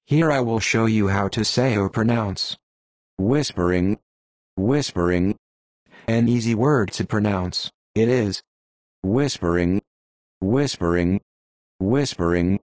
Here I will show you how to say or pronounce whispering, whispering. An easy word to pronounce. It is whispering, whispering, whispering.